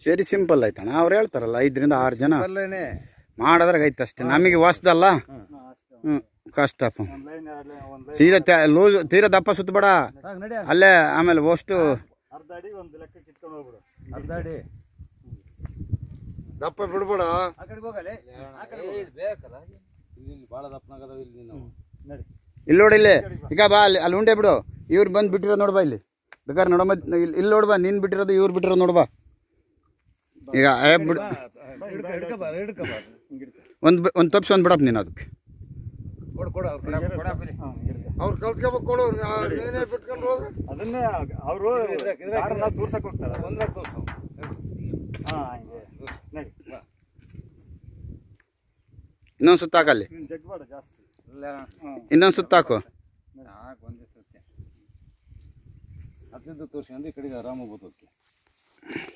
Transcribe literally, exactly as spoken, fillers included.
ಸರಿ ಸಿಂಪಲ್ ಆಯ್ತಣ್ಣ ಅವ್ರು ಹೇಳ್ತಾರಲ್ಲ ಐದರಿಂದ ಆರು ಜನ ಮಾಡಿದ್ರಾಗ ಐತೆ ಅಷ್ಟೇ ನಮಗೆ ಹೊಸ್ದಲ್ಲ ಹ್ಞೂ ಕಷ್ಟಪ್ಪ ಸೀದಾ ಲೂಸ್ ತೀರಾ ದಪ್ಪ ಸುತ್ತಬೇಡ ಅಲ್ಲೇ ಆಮೇಲೆ ಅಷ್ಟು ಅರ್ಧ ಅಡಿ ಒಂದು ಲೆಕ್ಕಕ್ಕೆ ಇಟ್ಕೊಂಡು ಹೋಗ್ಬಿಡು ಅರ್ಧ ಅಡಿ ದಪ್ಪ ಬಿಡ್ಬೇಡ ಆ ಕಡೆಗೆ ಹೋಗಲೇ ಆ ಕಡೆ ಬೇಕಲ್ಲ ಇಲ್ಲಿ ಭಾಳ ದಪ್ಪನಾಗದ ಇಲ್ಲಿ ನಾವು ನಡಿ ಇಲ್ಲಿ ನೋಡಿ ಇಲ್ಲಿ ಈಗ ಬಾ ಅಲ್ಲಿ ಅಲ್ಲಿ ಉಂಡೆ ಬಿಡು ಇವ್ರು ಬಂದು ಬಿಟ್ಟಿರೋದು ನೋಡ್ಬಾ ಇಲ್ಲಿ ಬೇಕಾದ್ರೆ ನೋಡಮ್ಮ ಇಲ್ಲಿ ನೋಡ್ಬಾ ನೀನು ಬಿಟ್ಟಿರೋದು ಇವ್ರು ಬಿಟ್ಟಿರೋದು ನೋಡ್ಬಾ ಈಗ ಬಿಡು ಒಂದು ಒಂದು ತಪ್ಪಿಸಿ ಒಂದು ಬಿಡಪ್ಪ ನೀನು ಅದಕ್ಕೆ ಅವ್ರು ಕಲ್ತ್ಕೋಬೇಕು ಕೊಡು ನೀನೇ ಬಿಟ್ಕೊಂಡು ಹೋದ್ರೆ ಅದನ್ನೇ ಅವರು ತೋರ್ಸಕ್ ಹೋಗ್ತಾರೆ ಒಂದ್ರಾಗ ತೋರ್ಸು ಹಾಂ ಹಂಗೆ ನಡಿ ಇನ್ನೊಂದು ಸುತ್ತ ಹಾಕಲ್ಲಿ ಜಗ್ಬೇಡ ಜಾಸ್ತಿ ಇನ್ನೊಂದು ಸುತ್ತ ಹಾಕು ಒಂದೇ ಸುತ್ತೆ ಹದಿನೈದು ತೋರ್ಸ್ಕೊಂಡು ಈ ಕಡೆಗೆ ಆರಾಮಾಗಿ ಬರ್ತದೆ